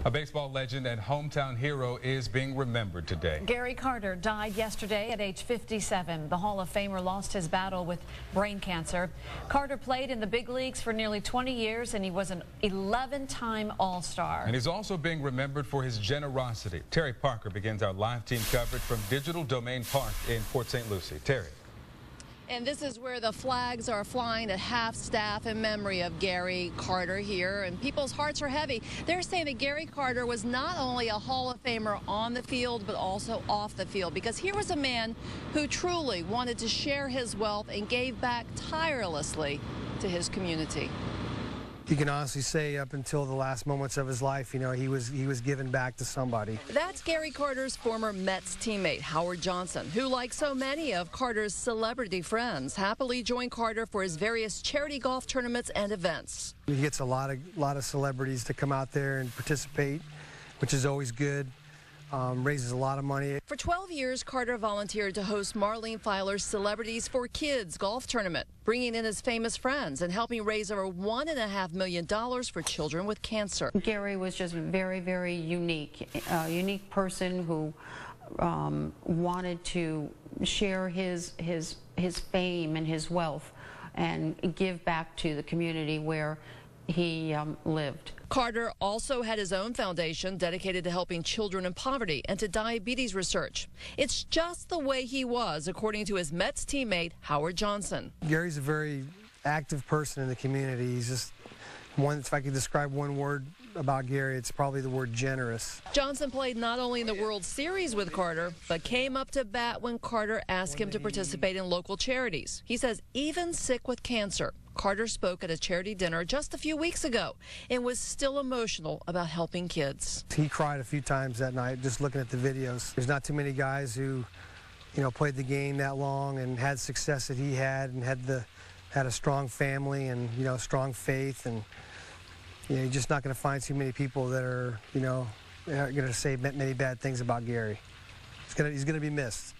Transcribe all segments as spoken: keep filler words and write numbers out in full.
A baseball legend and hometown hero is being remembered today. Gary Carter died yesterday at age fifty-seven. The Hall of Famer lost his battle with brain cancer. Carter played in the big leagues for nearly twenty years, and he was an eleven-time All-Star. And he's also being remembered for his generosity. Terry Parker begins our live team coverage from Digital Domain Park in Port Saint Lucie. Terry. And this is where the flags are flying at half-staff in memory of Gary Carter here, and people's hearts are heavy. They're saying that Gary Carter was not only a Hall of Famer on the field, but also off the field, because here was a man who truly wanted to share his wealth and gave back tirelessly to his community. You can honestly say up until the last moments of his life, you know, he was he was giving back to somebody. That's Gary Carter's former Mets teammate, Howard Johnson, who, like so many of Carter's celebrity friends, happily joined Carter for his various charity golf tournaments and events. He gets a lot of lot of celebrities to come out there and participate, which is always good. Um, raises a lot of money. For twelve years, Carter volunteered to host Marlene Filer's Celebrities Fore Kids golf tournament, bringing in his famous friends and helping raise over one and a half million dollars for children with cancer. Gary was just very, very unique, a unique person who um, wanted to share his his his fame and his wealth and give back to the community where he um, lived. Carter also had his own foundation dedicated to helping children in poverty and to diabetes research. It's just the way he was, according to his Mets teammate, Howard Johnson. Gary's a very active person in the community. He's just one, if I could describe one word about Gary, it's probably the word generous. Johnson played not only in the World Series with Carter, but came up to bat when Carter asked him to participate in local charities. He says even sick with cancer, Carter spoke at a charity dinner just a few weeks ago and was still emotional about helping kids. He cried a few times that night just looking at the videos. There's not too many guys who, you know, played the game that long and had success that he had and had the had a strong family and, you know, strong faith, and you know, you're just not going to find too many people that are, you know, are going to say many bad things about Gary. He's going to, he's going to be missed.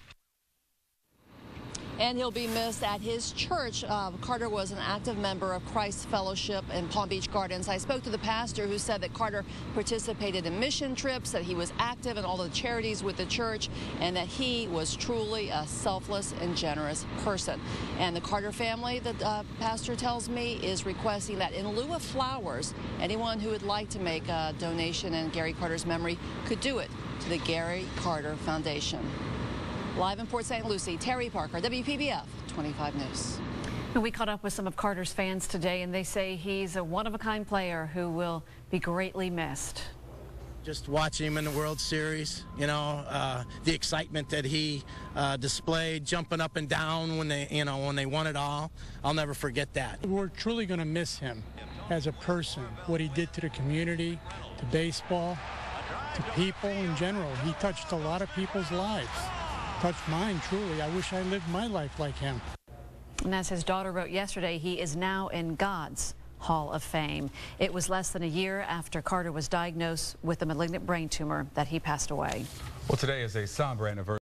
And he'll be missed at his church. Uh, Carter was an active member of Christ Fellowship in Palm Beach Gardens. I spoke to the pastor who said that Carter participated in mission trips, that he was active in all the charities with the church, and that he was truly a selfless and generous person. And the Carter family, the uh, pastor tells me, is requesting that in lieu of flowers, anyone who would like to make a donation in Gary Carter's memory could do it to the Gary Carter Foundation. Live in Port Saint Lucie, Terry Parker, W P B F twenty-five News. We caught up with some of Carter's fans today, and they say he's a one-of-a-kind player who will be greatly missed. Just watching him in the World Series, you know, uh, the excitement that he uh, displayed, jumping up and down when they, you know, when they won it all, I'll never forget that. We're truly going to miss him as a person, what he did to the community, to baseball, to people in general. He touched a lot of people's lives. Touched mine, truly. I wish I lived my life like him. And as his daughter wrote yesterday, he is now in God's Hall of Fame. It was less than a year after Carter was diagnosed with a malignant brain tumor that he passed away. Well, today is a somber anniversary.